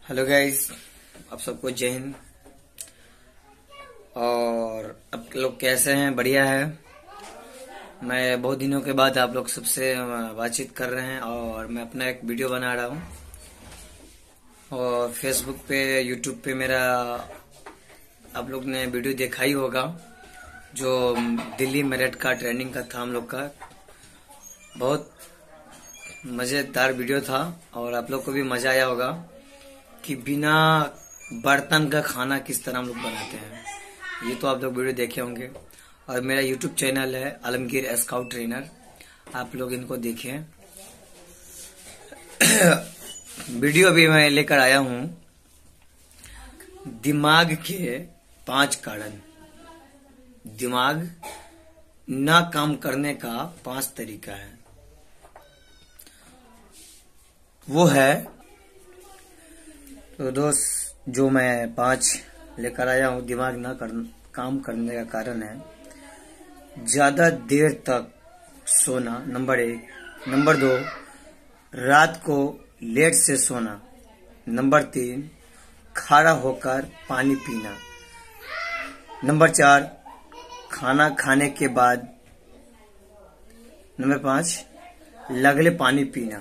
Hello guys, आप सबको जय हिंद। और आप लोग कैसे हैं? बढ़िया है। मैं बहुत दिनों के बाद आप लोग सबसे बातचीत कर रहे हैं और मैं अपना एक वीडियो बना रहा हूँ। और फेसबुक पे, यूट्यूब पे मेरा आप लोग ने वीडियो देखा ही होगा, जो दिल्ली मेरठ का ट्रेनिंग का था हम लोग का। बहुत मजेदार वीडियो था और आप लोग को भी मजा आया होगा कि बिना बर्तन का खाना किस तरह हम लोग बनाते हैं। ये तो आप लोग वीडियो देखे होंगे। और मेरा यूट्यूब चैनल है आलमगीर स्काउट ट्रेनर, आप लोग इनको देखें। वीडियो भी मैं लेकर आया हूं, दिमाग के 5 कारण। दिमाग ना काम करने का 5 तरीका है। वो है, तो दोस्त, जो मैं 5 लेकर आया हूँ दिमाग ना काम करने का कारण है ज्यादा देर तक सोना, नंबर 1। नंबर 2, रात को लेट से सोना। नंबर 3, खड़ा होकर पानी पीना। नंबर 4, खाना खाने के बाद। नंबर 5, लगले पानी पीना।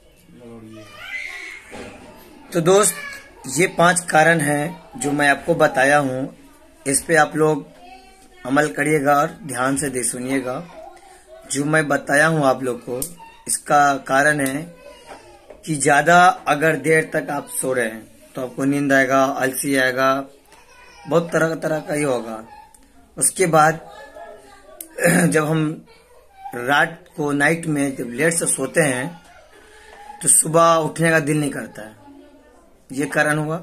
तो दोस्त, ये 5 कारण हैं जो मैं आपको बताया हूँ। इस पे आप लोग अमल करिएगा और ध्यान से सुनिएगा। जो मैं बताया हूँ आप लोग को, इसका कारण है कि ज्यादा अगर देर तक आप सो रहे हैं तो आपको नींद आएगा, आलसी आएगा, बहुत तरह का ही होगा। उसके बाद जब हम रात को, नाइट में जब लेट से सोते हैं तो सुबह उठने का दिल नहीं करता है। ये कारण हुआ।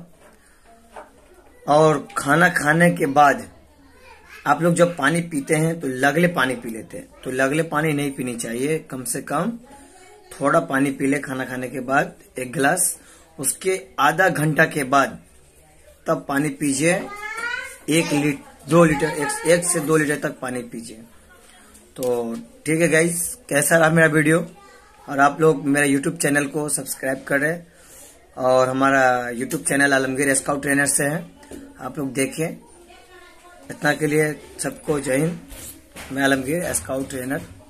और खाना खाने के बाद आप लोग जब पानी पीते हैं तो लगले पानी पी लेते हैं। तो लगले पानी नहीं पीनी चाहिए, कम से कम थोड़ा पानी पी ले खाना खाने के बाद, 1 गिलास। उसके आधा घंटा के बाद तब पानी पीजिए। 1 से 2 लीटर तक पानी पीजिए। तो ठीक है गाइस, कैसा रहा मेरा वीडियो? और आप लोग मेरा यूट्यूब चैनल को सब्सक्राइब करें। और हमारा YouTube channel Alamgir scout trainer से है, आप लोग देखें। इतना के लिए सबको जय हिंद। मैं आलमगीर स्काउट ट्रेनर।